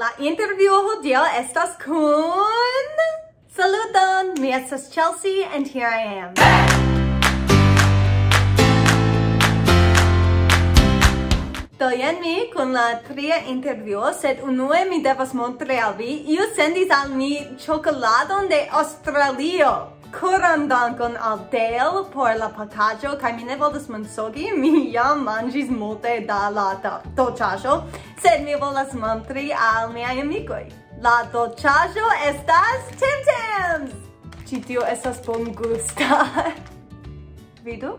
La interview hodiaŭ estas kun... Saluton, mi estas Chelsea and here I am. Do jen mi kun la tria intervjuo, sed unue mi devas montri al vi. Iu sendis al mi ĉokoladon de Aŭstralio. Koran dankon al Dale por la pakaĵo, kaj mi ne volas mensogi, mi jam manĝis multe da la dolĉaĵo, sed mi volas montri al miaj amikoj. La dolĉaĵo estas Tim Tams! Ĉi tio estas bongusta. Vidu?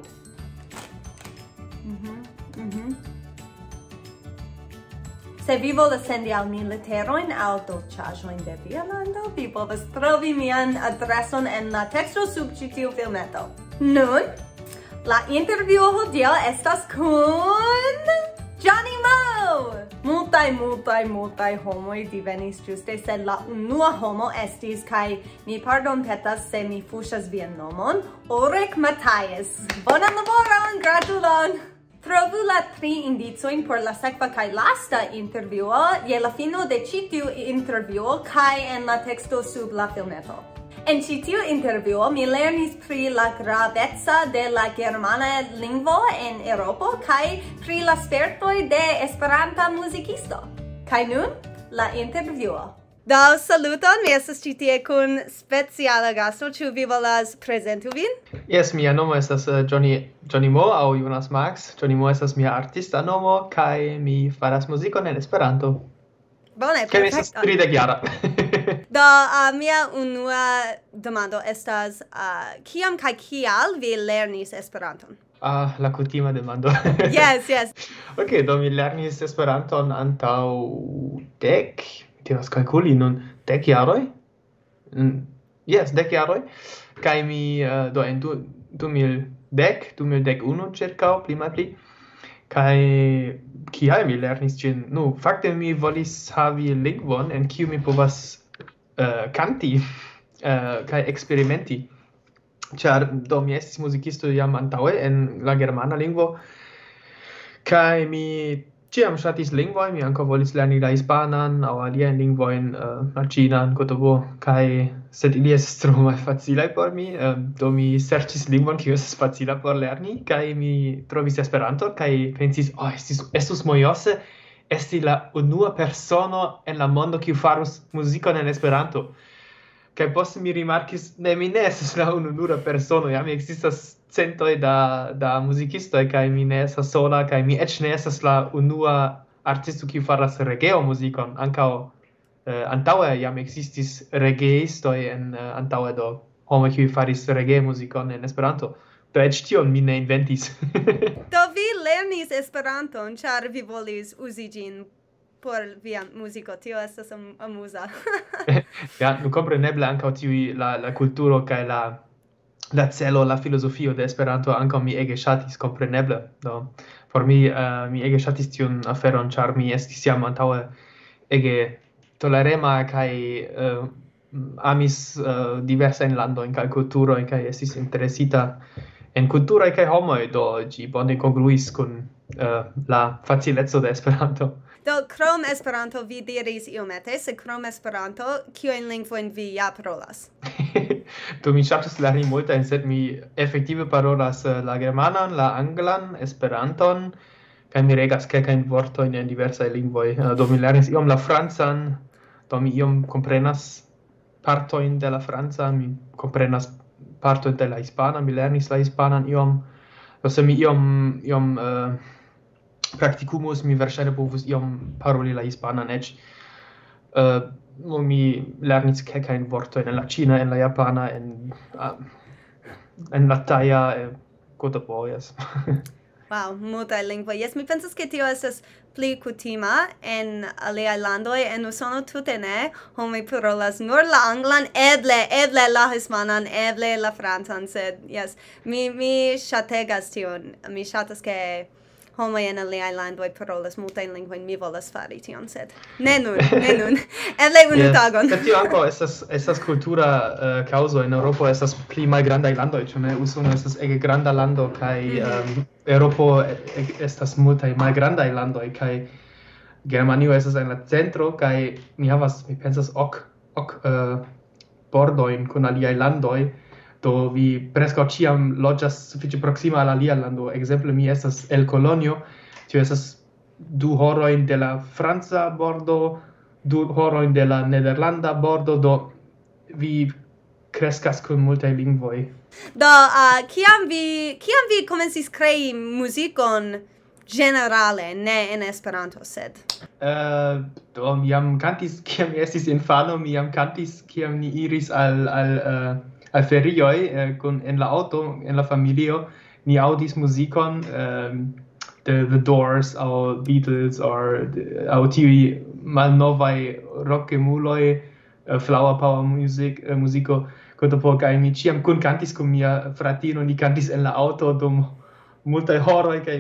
Se vi volas sendi al mi leterojn aŭ dolĉaĵojn de via lando, vi povas trovi mian adreson en la teksto sub ĉi tiu filmeto. Nun, la intervjuo hodiaŭ estas kun Johnny Mo! Multaj homoj divenis ĝuste, sed la unua homo estis, kaj mi pardonpetas se mi fuŝas vian nomon, Ulrich Matthias. Bonan laboron, gratulon! Trovu la 3 indicojn por la sekva kaj lasta intervjuo je la fino de ĉi tiu intervjuo kaj en la teksto sub la filmeto. En ĉi tiu intervjuo mi lernis pri la graveco de la germana lingvo en Eŭropo kaj pri la spertoj de Esperanta muzikisto. Kaj nun, la intervjuo. Do, saluton, mi estas ĉi tie kun speciala gasto. Ĉu vi volas prezentu vin? Yes, mia nomo estas Johnny Mo aŭ Jonas Max. Johnny Mo estas mia artista nomo kaj mi faras muzikon en Esperanto. Bone, perfekte. Kaj mi estas 30-jara. Do, mia unua demando estas kiam kaj kial vi lernis Esperanton? La kutima demando. Yes. Okay, do mi lernis Esperanton antaŭ 10, devas kalkuli nun 10 jaroj. Yes, 10 jaroj. Kaj mi do en 2011 circa pli malpli. Kaj kial mi lernis ĝin? Nu, fakte mi volis havi lingvon en kiu mi povas kanti kaj eksperimenti. Ĉar do mi estis muzikisto jam antaŭe en la germana lingvo. Kaj mi ĉiam ŝatis lingvojn, mi ankaŭ volis lerni la hispanan aŭ aliajn lingvojn, la ĉinan, kotovo, kaj sed ili estas tro malfacilaj por mi, do mi serĉis lingvon kiu estas facila por lerni, kaj mi trovis Esperanton kaj pensis, estus mojose esti la unua persono en la mondo kiu farus muzikon en Esperanto. Kaj poste mi rimarkis, mi ne estas la ununura persono, jam ekzistas centoj da muzikistoj, kaj mi ne estas sola, kaj mi eĉ ne estas la unua artisto kiu faras reggae-muzikon. Ankaŭ antaŭe jam ekzistis reggaeistoj en antaŭe do homoj kiuj faris reggae-muzikon en Esperanto. Do eĉ tion mi ne inventis. Do vi lernis Esperanton, ĉar vi volis uzi ĝin por via muziko, tio estas amuza. Ja, nu kompreneble ankaŭ tiuj la kulturo kaj la celo, la filozofio de Esperanto ankaŭ mi ege ŝatis, kompreneble. Do por mi mi ege ŝatis tiun aferon, ĉar mi estis jam antaŭe ege tolerema kaj amis diversajn landojn kaj kulturojn kaj estis interesita en kulturoj kaj homoj, do ĝi bone kongruis kun la facileco de Esperanto. Do, krom Esperanto vi diris iomete, se krom Esperanto, kiujn lingvojn vi ja parolas? Do mi ŝatus lerni multajn, sed mi efektive parolas la germanan, la anglan, Esperanton, kaj mi regas kelkajn vortojn en diversaj lingvoj. Do mi lernis iom la francan, do mi iom komprenas partojn de la franca, mi komprenas partojn de la hispana, mi lernis la hispanan iom. Do se mi iom practicumus, mi verŝajne povus iom paroli la hispanan eĉ. Mi lernis kelkajn vortojn en la ĉina, en la japana, en la taja, kotopo, yes. Wow, multaj lingvoj. Yes, mi pensas ke tio estas pli kutima en aliaj landoj. En Usono tute ne. Homoj parolas nur la anglan, eble la hispanan, eble la francan, sed yes, mi ŝategas tion. Mi ŝatas ke homoj en aliaj landoj parolas multajn lingvojn, mi volas fari tion, sed ne nun. Eble unu tagon. Sed tio ankaŭ estas kultura kaŭzo. En Eŭropo estas pli malgrandaj landoj, ĉu ne? Usono estas ege granda lando kaj Eŭropo estas multaj malgrandaj landoj kaj Germanio estas en la centro kaj mi pensas ok bordojn kun aliaj landoj, do vi preskaŭ ĉiam loĝas sufiĉe proksima al alia lando. Ekzemple mi estas el Kolonjo, tio estas 2 horojn de la franca bordo, 2 horojn de la nederlanda bordo, do vi kreskas kun multaj lingvoj. Do, kiam vi komencis krei muzikon generale, ne en Esperanto, sed? Do, mi jam kantis, kiam mi estis infano, mi jam kantis, kiam ni iris al ferioj en la auto, en la familio, ni aŭdis muzikon, The Doors, aŭ Beatles, aŭ tiuj malnovaj rockemuloj, Flower Power muziko, kaj mi ĉiam kunkantis kun mia fratino, ni kantis en la auto dum multaj horoj, kaj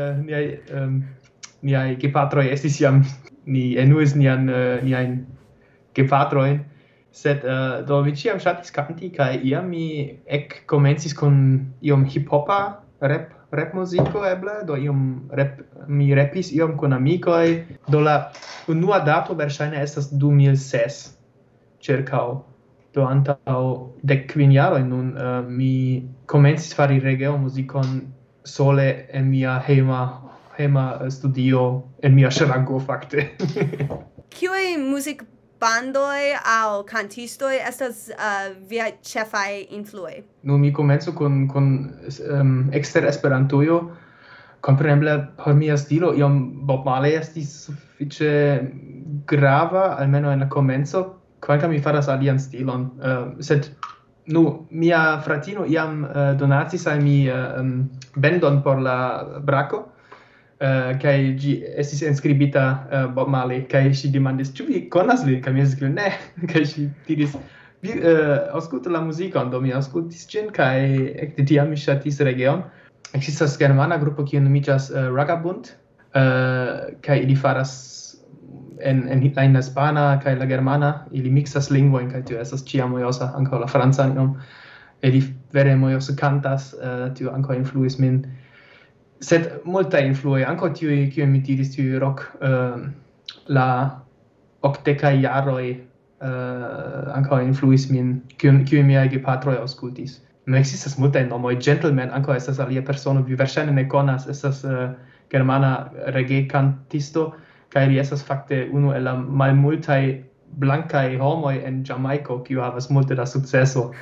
niaj gepatroj estis jam, ni enuis niajn gepatrojn, sed do mi ĉiam ŝatis kanti, kaj iam mi ekkomencis kun iom hip-hopa rap muziko eble, do mi repis iom kun amikoj, do la unua dato verŝajne estas 2006 ĉirkaŭ. Do antaŭ 15 jaroj nun mi komencis fari reggae muzikon sole en mia hejma studio, en mia ŝranko fakte. Kiuj muzikbandoj aŭ kantistoj estas viaj ĉefaj influoj? Nu, mi komencu kun ekster Esperantujo. Kompreneble por mia stilo iom Bob Marley estis sufiĉe grava, almeno en la komenco, kvankam mi faras alian stilon, sed mia fratino iam donacis al mi bendon por la brako, kaj ĝi estis enskribita Bob Marley, kaj ŝi demandis, ĉu vi konas lin? Kaj mi diris, ne, kaj ŝi diris, aŭskultu la muzikon, do mi aŭskultis ĝin, kaj ekde tiam mi ŝatis reggaeon. Ekzistas germana grupo kiu nomiĝas Ragabund, kaj ili faras en la hispana kaj la germana, ili mixas lingvojn, kaj tio estas ĉiam mojosa, ankaŭ la francan iom. Ili vere mojose kantas, tio ankaŭ influis min. Sed multaj influoj, ankaŭ tiuj, kiuj mi diris, tiuj rock, la 80-kaj jaroj ankaŭ influis min, kiuj miaj gepatroj aŭskultis. Ekzistas multaj nomoj, Gentleman ankaŭ estas alia persono, vi verŝajne ne konas, estas germana reggae-kantisto, kaj li estas fakte unu el la malmultaj blankaj homoj en Jamajko, kiu havas multe da sukceso.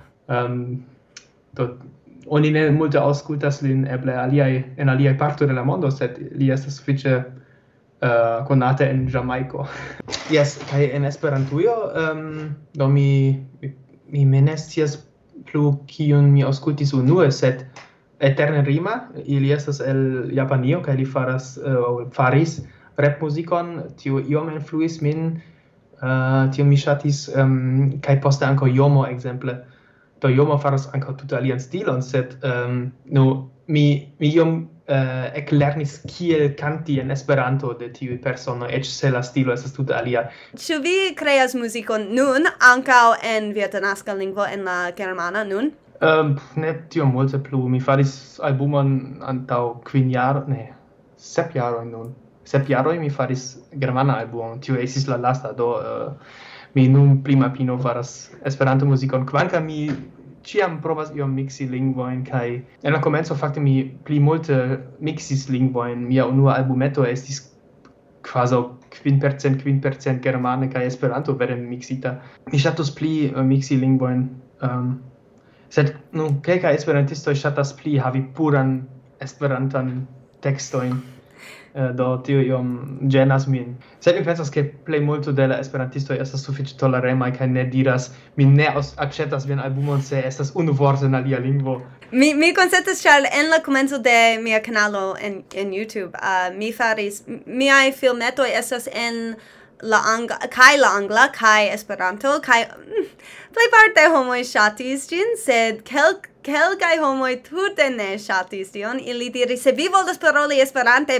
Do oni ne multe aŭskultas lin eble en aliaj partoj de la mondo, sed li estas sufiĉe konata en Jamajko. Yes, kaj en Esperantujo, do mi ne scias plu kiun mi aŭskultis unue, sed Eterne Rima, ili estas el Japanio, kaj li faris rap muzikon, tio iom influis min, tio mi ŝatis, kaj poste ankaŭ Jomo ekzemple. Do Jomo faras ankaŭ tute alian stilon, sed mi iom eklernis kiel kanti en Esperanto de tiuj personoj, eĉ se la stilo estas tute alia. Ĉu vi kreas muzikon nun ankaŭ en via denaska lingvo, en la germana nun? Ne tiom multe plu. Mi faris albumon antaŭ 7 jaroj nun. 7 jaroj mi faris germana albumon, tio estis la lasta, do mi nun pli malpli faras Esperanto-muzikon, kvankam mi ĉiam provas iom miksi lingvojn, kaj en la komenco fakte mi pli multe miksis lingvojn. Mia unua albumeto estis kvazaŭ 5% germane kaj Esperanto vere miksita. Mi ŝatus pli miksi lingvojn, sed kelkaj esperantistoj ŝatas pli havi puran esperantan tekstojn. Do tio iom ĝenas min. Sed mi pensas, ke plej multo de la esperantistoj estas sufiĉe toleremaj kaj ne diras, mi ne aĉetas vian albumon se estas unu vorto en alia lingvo. Mi konsentas, ĉar en la komenco de mia kanalo en YouTube, mi faris, miaj filmetoj estas en la angla kaj Esperanto, kaj plejparte homoj ŝatis ĝin, sed kelkaj homoj tute ne ŝatis tion. Ili diris, se vi volas paroli Esperante,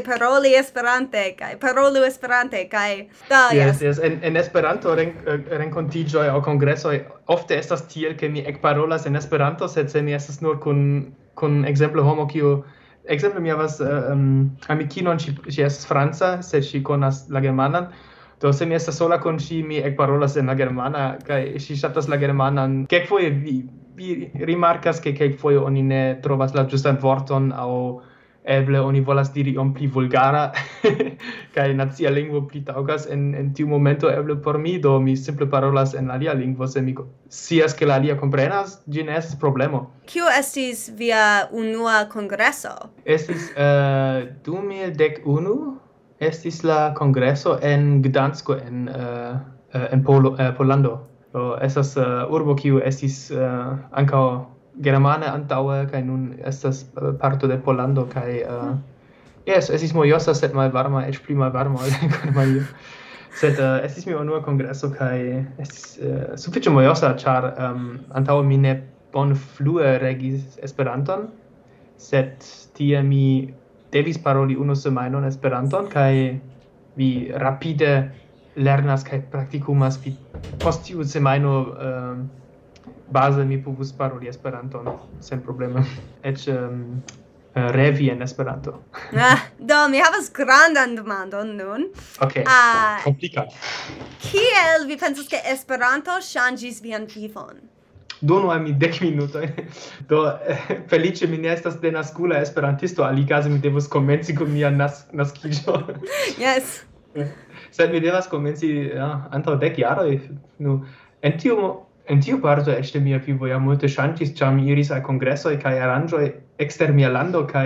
kaj parolu Esperante, kaj yes. En Esperanto renkontiĝoj aŭ kongresoj ofte estas tiel, ke mi ekparolas en Esperanto, sed se mi estas nur kun ekzemple homo kiu Exemple, mi havas amikinon, ŝi estas franca, sed ŝi konas la germanan. Do se mi estas sola kun ŝi, mi ekparolas en la germana, kaj ŝi ŝatas la germanan. Kelkfoje vi rimarkas, ke kelkfoje oni ne trovas la ĝustan vorton, aŭ eble oni volas diri iom pli vulgara, kaj nacia lingvo pli taŭgas en tiu momento eble por mi, do mi simple parolas en alia lingvo, se mi scias ke la alia komprenas, ĝi ne estas problemo. Kio estis via unua kongreso? Estis 2011, estis la kongreso en Gdansko en Pollando. Do estas urbo kiu estis ankaŭ germane antaŭe kaj nun estas parto de Pollando kaj estis mojosa sed malvarma, eĉ pli malvarma ol Germanio. Sed estis mia unua kongreso kaj estis sufiĉe mojosa, ĉar antaŭe mi ne bonflue regis Esperanton, sed tie mi devis paroli unu semajnon Esperanton kaj vi rapide lernas kaj praktikumas, vi post tiu semajno base mi povus paroli Esperanton sen problema. Eĉ revi en Esperanto. Do, mi havas grandan demandon nun. Okay, komplika. Kiel vi pensas ke Esperanto ŝanĝis vian vivon? Donu al mi 10 minutojn. Do, feliĉe mi ne estas denaskula esperantisto, alikaze mi devus komenci kun mia naskiĝo. Yes. Sed mi devas komenci antaŭ 10 jaroj. Nu, en tiu parto eĉ de mia vivo jam multe ŝanĝis, ĉar mi iris al kongresoj kaj aranĝoj ekster mia lando kaj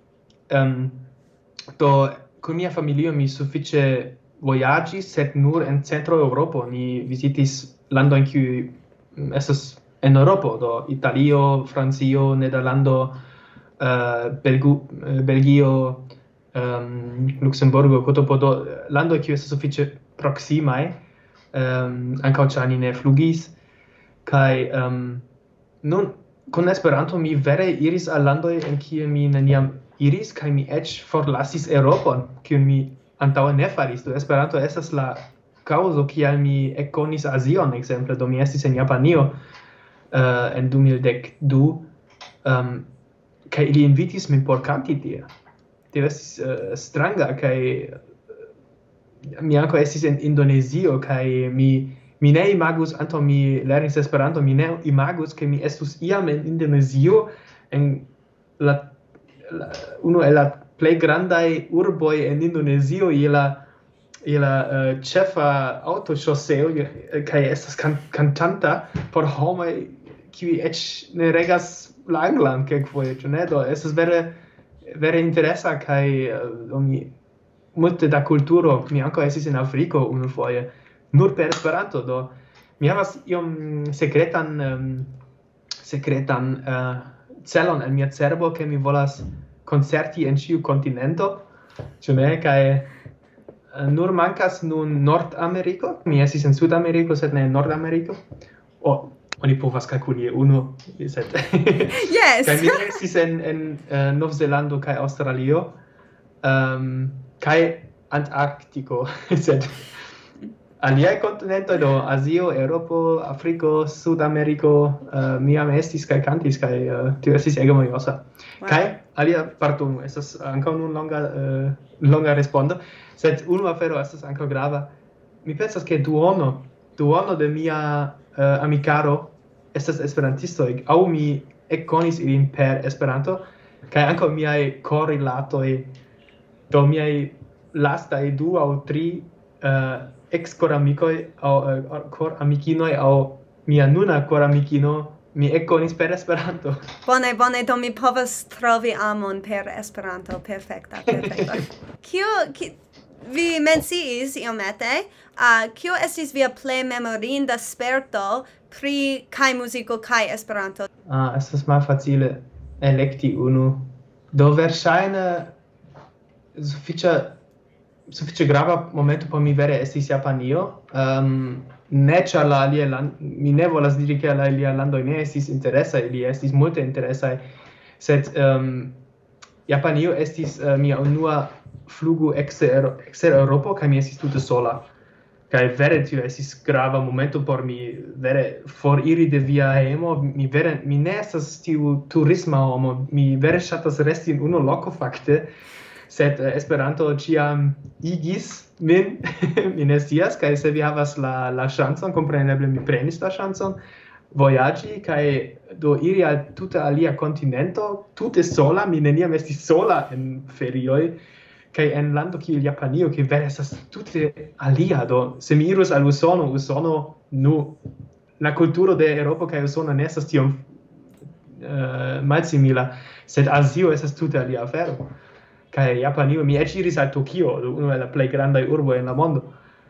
do kun mia familio mi sufiĉe vojaĝis, sed nur en centro Eŭropo. Ni vizitis landojn kiuj estas en Eŭropo, do Italio, Francio, Nederlando, Belgio, Luxemburgo, Kotopo, do landoj kiuj estas sufiĉe proksimaj, ankaŭ ĉar ni ne flugis. Kaj nun kun Esperanto mi vere iris al landoj en kie mi neniam iris, kaj mi eĉ forlasis Eŭropon, kiun mi antaŭe ne faris. Do Esperanto estas la kaŭzo kial mi ekkonis Azion, ekzemple. Do mi estis en Japanio en 2012, kaj ili invitis min por kanti tie. Tio estis stranga, kaj mi ankaŭ estis en Indonezio, kaj mi ne imagus, antaŭ mi lernis Esperanto, mi ne imagus, ke mi estus iam en Indonezio, en unu el la plej grandaj urboj en Indonezio, je la ĉefa aŭtoŝoseo, kaj estas kantanta por homoj, kiuj eĉ ne regas la anglan kelkfoje, ĉu ne? Do estas vere interesa, kaj mi multe da kulturo. Mi ankaŭ estis en Afriko unufoje, nur per Esperanto, do mi havas iom sekretan celon en mia cerbo, ke mi volas koncerti en ĉiu kontinento, ĉu ne? Kaj nur mankas nun Nordameriko. Mi estis en Sudameriko, sed ne en Nordameriko. Oni povas kalkuli unu, sed Yes. kaj mi estis en Novzelando kaj Aŭstralio, kaj Antarktiko, sed aliaj kontinentoj, do Azio, Eŭropo, Afriko, Sudameriko, mi jam estis kaj kantis, kaj tio estis ege mojosa. Kaj alia parto estas ankaŭ nun longa respondo, sed unu afero estas ankaŭ grava. Mi pensas ke duono de mia amikaro estas esperantistoj, aŭ mi ekkonis ilin per Esperanto, kaj ankaŭ miaj korrilatoj, do miaj lastaj 2 aŭ 3 ex-koramikoj aŭ koramikinoj aŭ mia nuna koramikino mi ekkonis per Esperanto. Bone, do mi povas trovi amon per Esperanto. Perfekta. Vi menciis iomete, kio estis via plej memorinda sperto pri kaj muziko kaj Esperanto? Estas malfacile elekti unu. Do verŝajne sufiĉe grava momento por mi vere estis Japanio. Ne ĉar la aliaj mi ne volas diri ke la aliaj landoj ne estis interesaj, ili estis multe interesaj, sed Japanio estis mia unua flugo ekster Eŭropo, kaj mi estis tute sola. Kai vere tio esis grava momento por mi vere for iri de via hemo, mi ne estas tiu turisma homo, mi vere ŝatas resti in unu loko fakte, sed Esperanto ĉiam igis min, mi ne scias, kaj se vi havas la ŝancon, kompreneble mi prenis la ŝancon, vojaĝi kaj do iri al tute alia kontinento, tute sola, mi neniam estis sola en ferioj, kaj en lando kiel Japanio, ke vere estas tute alia, do se mi irus al Usono, la kulturo de Eŭropo kaj Usono ne estas tiom malsimila, sed Azio estas tute alia afero. Kaj Japanio, mi eĉ iris al Tokio, unu el la plej grandaj urboj en la mondo.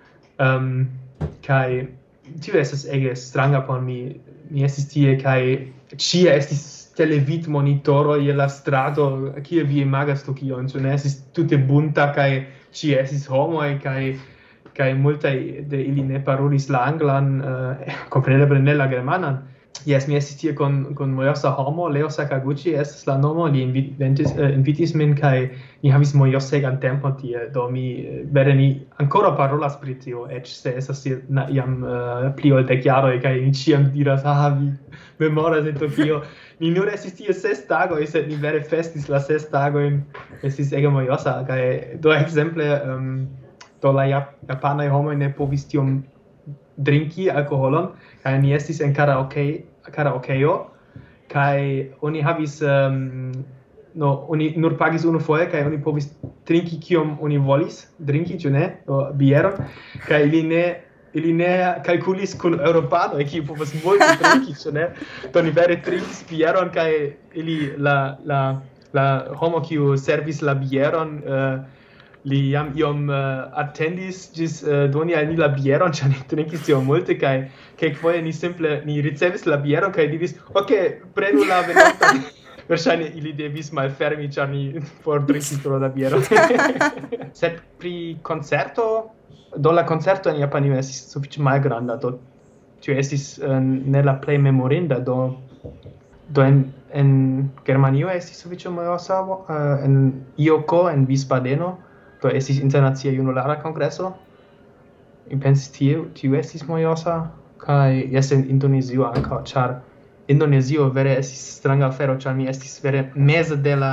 Kaj tio estas ege stranga por mi. Mi estis tie kaj ĉie estis televidmonitoroj je la strato, kiel vi imagas Tokion, ĉu ne estis tute bunta kaj ĉie estis homoj kaj multaj de ili ne parolis la anglan, kompreneble ne la germanan. Yes, mi estis tie con mojosa homo, Leo Sakaguchi estas la nomo, li invitis min kaj ni havis mojosegan tempon tie, do vere ni ancora parolas pri tio, eĉ se estas jam pli ol 10 jaroj kaj ni ĉiam diras, vi memoras en Tokio. Ni nur estis tie 6 tagoj, sed ni vere festis la 6 tagojn, estis ege mojosa, kaj do ekzemple do la japanaj homoj ne povis tiom drinki alkoholon, kaj ni estis en karaokeo, kaj oni havis oni nur pagis unu foje, kaj oni povis trinki kiom oni volis drinki, ĉu ne, bieron, kaj ili ne kalkulis kun eŭropanoj, kiu povas multe trinki, ĉu ne? Do ni vere trinkis bieron, kaj ili la homo kiu servis la bieron li jam iom attendis ĝis doni al ni la bieron, ĉar ni trinkis tiom multe, kaj kelkfoje ni ricevis la bieron kaj diris, prenu la venontan. Verŝajne ili devis malfermi, ĉar ni fordrinkis tro da biero. Sed pri koncerto, do la koncerto en Japanio estis sufiĉe malgranda, do tio estis ne la plej memorinda, do en Germanio estis sufiĉe mojosa, en Ioko, en Visbadeno, do estis internacia junulara kongreso. Mi pensis tiu estis mojosa, kaj jes en Indonezio ankaŭ, ĉar Indonesio vere estis stranga afero, ĉar mi estis vere meze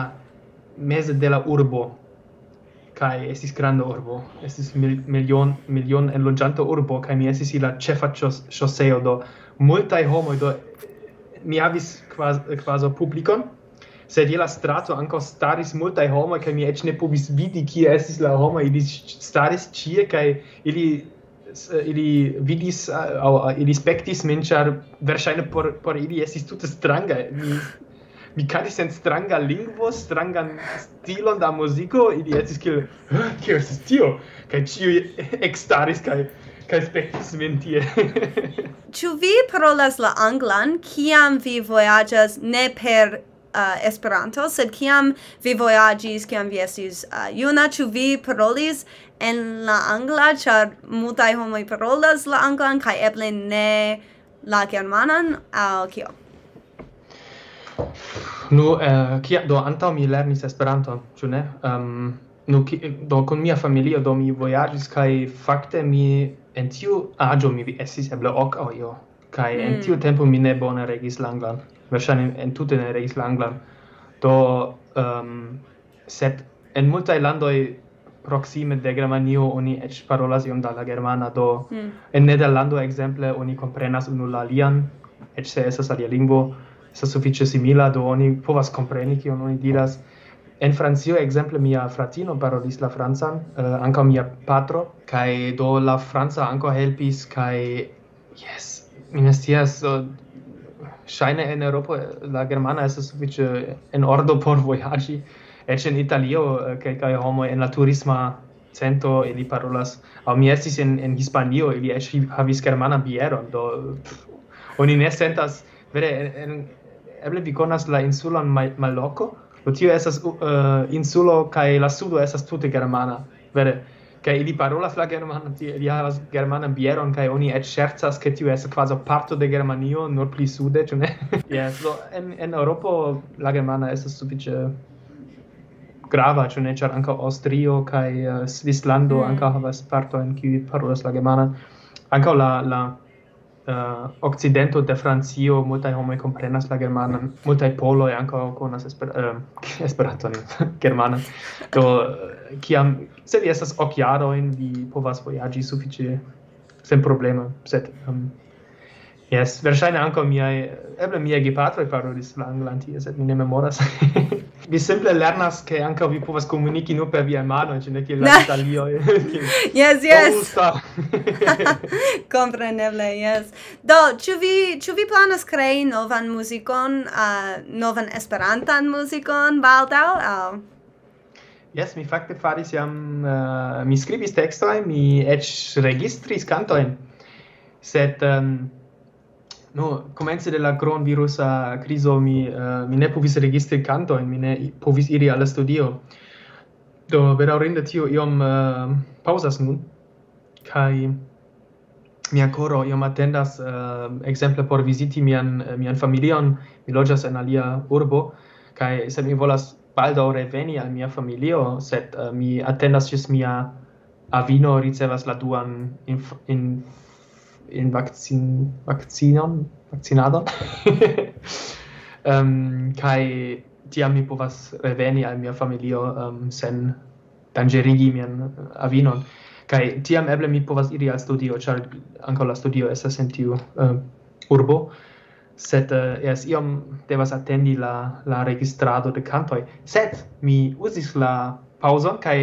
de la urbo, kaj estis granda urbo, estis milion enloĝanta urbo, kaj mi estis la ĉefa ŝoseo, do multaj homoj, do mi havis kvazaŭ publikon, sed je la strato ankaŭ staris multaj homoj, kaj mi eĉ ne povis vidi kie estis la homoj, ili staris ĉie, kaj ili vidis aŭ ili spektis min, ĉar verŝajne por ili estis tute stranga. Mi kantis en stranga lingvo, strangan stilon da muziko, ili estis kiel, kio estas tio? Kaj ĉiuj ekstaris kaj spektis min tie. Ĉu vi parolas la anglan, kiam vi vojaĝas ne per Esperanto, sed kiam vi vojaĝis, kiam vi estis juna, ĉu vi parolis en la angla, ĉar multaj homoj parolas la anglan kaj eble ne la germanan, aŭ kio? Do antaŭ mi lernis Esperanton, ĉu ne? Do kun mia familio do mi vojaĝis kaj fakte en tiu aĝo mi estis eble 8 aŭ io, kaj en tiu tempo mi ne bone regis la anglan. Verŝajne entute ne regis la anglan. Do sed en multaj landoj proksime de Germanio oni eĉ parolas iom da la germana, do en Nederlando ekzemple oni komprenas unu la alian, eĉ se estas alia lingvo, estas sufiĉe simila, do oni povas kompreni kion oni diras. En Francio ekzemple mia fratino parolis la francan, ankaŭ mia patro, kaj do la franca ankaŭ helpis, kaj mi ne scias, ŝajne en Eŭropo la germana estas sufiĉe en ordo por vojaĝi, eĉ en Italio kelkaj homoj en la turisma cento ili parolas, aŭ mi estis en Hispanio, ili eĉ havis germanan bieron, do oni ne sentas vere eble vi konas la insulon Maloko, do tio estas insulo kaj la sudo estas tute germana, vere. Kaj ili parolas la germanan, ili havas germanan bieron, kaj oni eĉ ŝercas, ke tio estas kvazaŭ parto de Germanio, nur pli sude, ĉu ne? Do en Eŭropo la germana estas sufiĉe grava, ĉu ne, ĉar ankaŭ Aŭstrio kaj Svislando ankaŭ havas partojn kiuj parolas la germanan. Ankaŭ la okcidento de Francio multaj homoj komprenas la germanan, multaj poloj ankaŭ konas Esperanton, germanan. Do se vi estas 8 jarojn, vi povas vojaĝi sufiĉe sen problema, sed yes, verŝajne ankaŭ miaj gepatroj parolis la anglan tie, sed mi ne memoras. Vi simple lernas, ke ankaŭ vi povas komuniki nur per viaj manoj, ĉu ne kiel la italioj. Yes. Kompreneble, yes. Do, ĉu vi planas krei novan muzikon, novan esperantan muzikon baldaŭ? Yes, mi fakte faris jam, mi skribis tekstojn, mi eĉ registris kantojn, sed komence de la kronvirusa krizo mi ne povis registri kantojn, mi ne povis iri al la studio. Do bedaŭrinde tio iom paŭzas nun, kaj mia koro iom atendas ekzemple por viziti mian familion. Mi loĝas en alia urbo, kaj se mi volas baldaŭ reveni al mia familio, sed mi atendas ĝis mia avino ricevas la duan vaccinadon. Kai tiam mi povas reveni al mia familio sen danĝerigi mian avinon. Kai tiam eble mi povas iri al studio, ĉar ankaŭ la studio estas en tiu urbo. Sed iom devas atendi la registrado de kantoj. Sed mi uzis la paŭzon kaj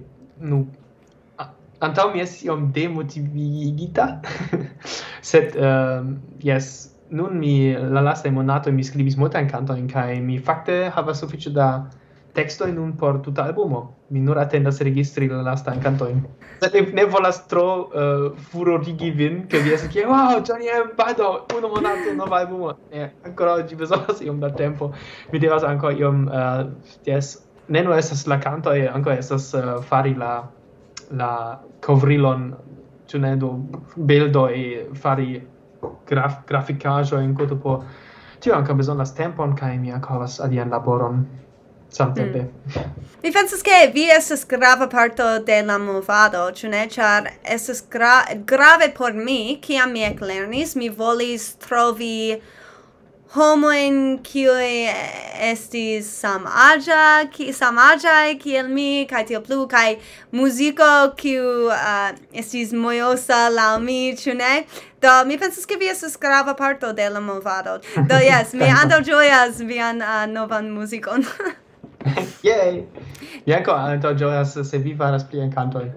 antaŭ mi estis iom demotivigita, sed nun la lastaj monatoj mi skribis multajn kantojn kaj mi fakte havas sufiĉe da tekstoj nun por tuta albumo. Mi nur atendas registri la lastajn kantojn. Sed ne volas tro furorigi vin, ke vi estas kiel, wow, Johnny M, baldaŭ 1 monato nova albumo. Ankoraŭ ĝi bezonas iom da tempo. Mi devas ankaŭ iom, ne nur estas la kantoj, ankaŭ estas fari la kovrilon, ĉu ne, do bildoj, fari grafikaĵojn, koto tio ankaŭ bezonas tempon, kaj mi ankaŭ havas alian laboron samtempe. Mi pensas ke vi estas grava parto de la movado, ĉu ne, ĉar estas grave por mi, kiam mi eklernis, mi volis trovi homojn kiuj estis samaĝaj kiel mi, kaj tiel plu, kaj muziko kiu estis mojosa laŭ mi, ĉu ne? Do mi pensas ke vi estas grava parto de la movado. Do yes, mi antaŭĝojas vian novan muzikon. Yay! Mi ankaŭ antaŭĝojas se vi faras pliajn kantojn.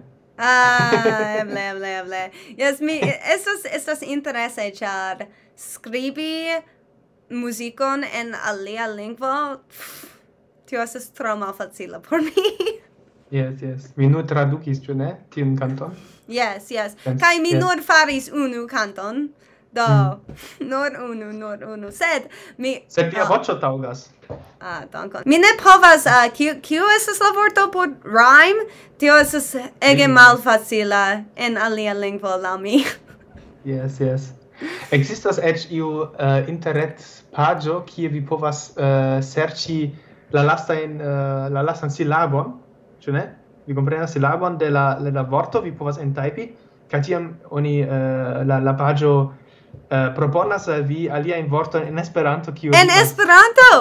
Eble. Yes, mi estas interese, ĉar skribi muzikon en alia lingvo, tio estas tro malfacila por mi. Yes. Mi nur tradukis, ĉu ne, tiun kanton? Yes. Kaj mi nur faris unu kanton, do nur unu. Sed via voĉo taŭgas. Dankon. Mi ne povas, kiu estas la vorto por rhyme? Tio estas ege malfacila en alia lingvo laŭ mi. Yes. Existas eĉ iu interret-paĝo, kie vi povas serĉi la lastan silabon, ĉu ne? Vi komprenas silabon de la vorto, vi povas entajpi, kaj tiam oni la paĝo proponas al vi aliajn vortojn en Esperanto, kiu en Esperanto?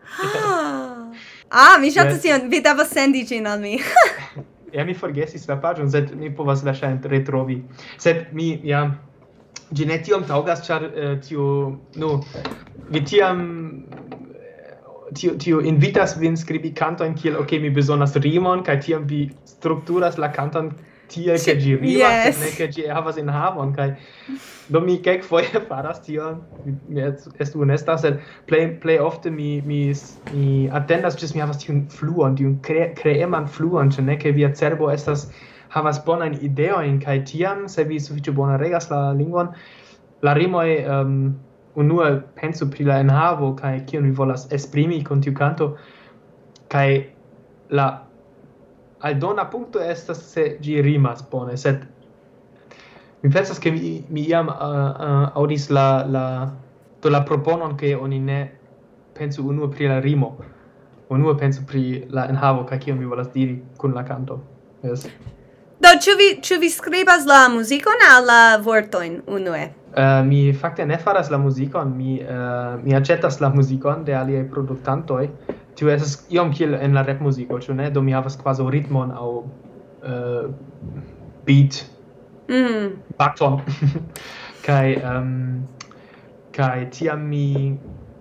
Mi ŝatas tion, vi devas sendi ĝin al mi. Mi forgesis la paĝon, sed mi povas verŝajne retrovi. Sed mi ĝi ne tiom taŭgas, ĉar vi tiam tio invitas vin skribi kantojn kiel mi bezonas rimon, kaj tiam vi strukturas la kanton tiel, ke ĝi rimas, ne ke ĝi havas enhavon, kaj do mi kelkfoje faras tion, mi estu honesta, sed plej ofte mi atendas ĝis mi havas tiun fluon, tiun kreeman fluon, ĉu ne, ke via cerbo havas bonajn ideojn, kaj tiam, se vi sufiĉe bone regas la lingvon, la rimoj unue pensu pri la enhavo kaj kion vi volas esprimi kun tiu kanto, kaj la aldona punkto estas se ĝi rimas bone, sed mi pensas ke mi iam aŭdis la proponon ke oni ne pensu unue pri la rimo, unue penso pri la enhavo kaj kion mi volas diri kun la canto. Yes. Do, ĉu vi skribas la muzikon aŭ la vortojn unue? Mi fakte ne faras la muzikon, mi aĉetas la muzikon de aliaj produktantoj. Tio estas iom kiel en la repmuziko, ĉu ne? Do mi havas kvazaŭ ritmon aŭ beat, bakton. Kaj tiam mi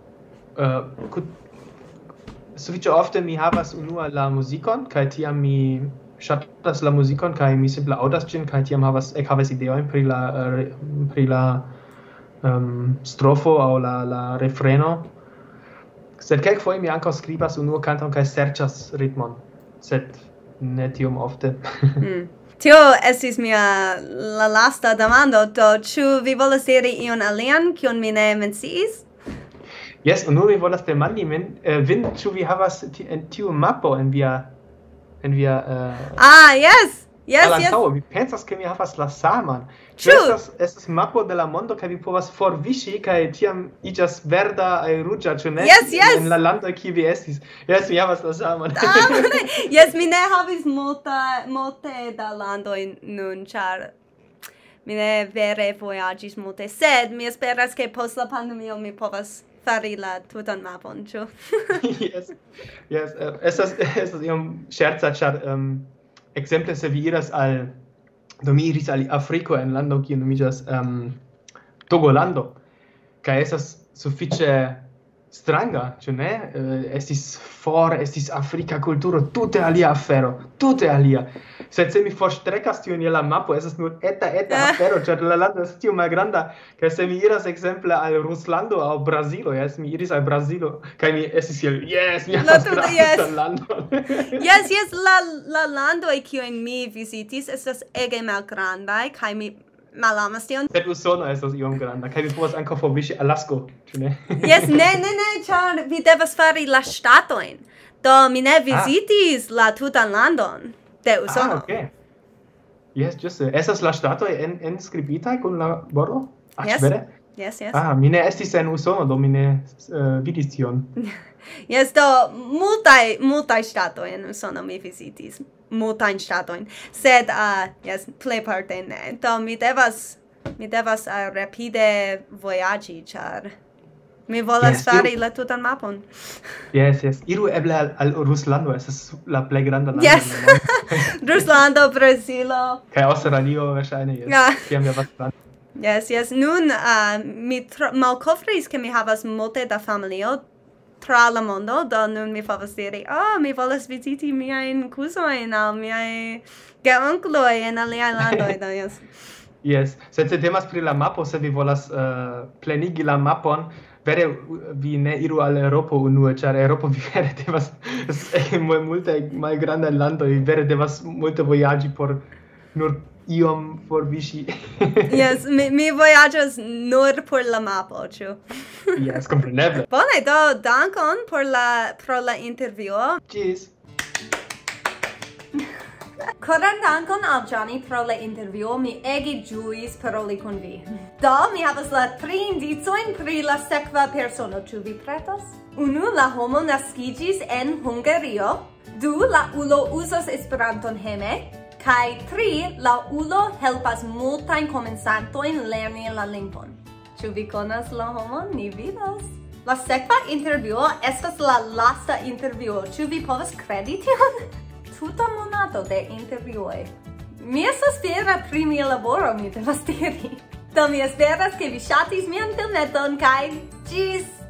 sufiĉe ofte mi havas unua la muzikon, kaj tiam mi ŝatas la muzikon kaj mi simple aŭdas ĝin kaj tiam ekhavas ideojn pri la strofo aŭ la refreno. Sed kelkfoje mi ankaŭ skribas unua kanton kaj serĉas ritmon, sed ne tiom ofte. Tio estis la lasta demando, do ĉu vi volas diri ion alian kion mi ne menciis? Yes, und nur mi volas demandi vin, ĉu vi havas tiu mapo en via yes. Mi pensas ke mi havas la saman. Estas mapo de la mondo kaj vi povas forviŝi kaj tiam iĝas verda aŭ ruĝa, ĉu ne? Yes. En la lando kie vi estis. Yes, mi havas la saman. Yes, mi ne havis multe da landoj nun, ĉar mi ne vere vojaĝis multe, sed mi esperas ke post la pandemio mi povas fari la tutan mapon, ĉu? Yes. Estas iom ŝerca, ĉar ekzemple se vi iras mi iris al Afriko en lando kiu nomiĝas Togolando, kaj estas sufiĉe stranga, ĉu ne? Estis afrika kulturo, tute alia afero, tute alia. Sed se mi forstrekas tion je la mapo, estas nur eta afero, ĉar la lando estas tiom malgranda, kaj se mi iras ekzemple al Ruslando aŭ Brazilo, mi iris al Brazilo, kaj mi estis kiel, mi havas grandan landon. Yes, la landoj kiujn mi vizitis estas ege malgrandaj, kaj mi malamas tion. Sed Usono estas iom granda, kaj vi povas ankaŭ forviŝi Alasko, ĉu ne? Yes, ne, ĉar vi devas fari la ŝtatojn. Do mi ne vizitis la tutan landon de Usono. Okay. Yes, ĝuste. Estas la ŝtatoj enskribitaj kun la bordo? Yes. Vere? Yes. Mi ne estis en Usono, do mi ne vidis tion. Yes, do multaj ŝtatoj en Usono mi vizitis. Multajn ŝtatojn. Sed, plejparte ne. Do mi devas rapide vojaĝi, ĉar mi volas fari la tutan mapon. Yes. Iru eble al Ruslando, estas la plej granda lando. Yes. Ruslando, Brazilo. Kaj Aŭstralio verŝajne, kiam mi havas lando. Yes. Nun mi malkovris ke mi havas multe da familio tra la mondo, do nun mi povas diri, mi volas viziti miajn kuzojn aŭ miaj geonkloj en aliaj landoj, do yes. Yes, sed se temas pri la mapo, se vi volas plenigi la mapon, vere vi ne iru al Eŭropo unue, ĉar Eŭropo vi vere devas multe malgrandaj landoj, vi vere devas multe vojaĝi por nur iom forviŝi. Yes, mi vojaĝas nur por la mapo, ĉu? Yes, kompreneble. Bone, do dankon pro la intervjuo. Ĝis. Koran dankon al Gianni pro la intervjuo, mi ege ĝuis paroli kun vi. Do, mi havas la 3 indicojn pri la sekva persono, ĉu vi pretas? 1. La homo naskiĝis en Hungario. 2. La ulo uzas Esperanton hejme. Kaj 3. La ulo helpas multajn komencantojn lerni la lingvon. Ĉu vi konas la homon? Ni vidas. La sekva intervjuo estas la lasta intervjuo. Ĉu vi povas kredi tion? Tuta monato de intervjuoj. Mi estas fiera pri mia laboro, mi devas diri. Do mi esperas ke vi ŝatis mian filmeton kaj ĝis!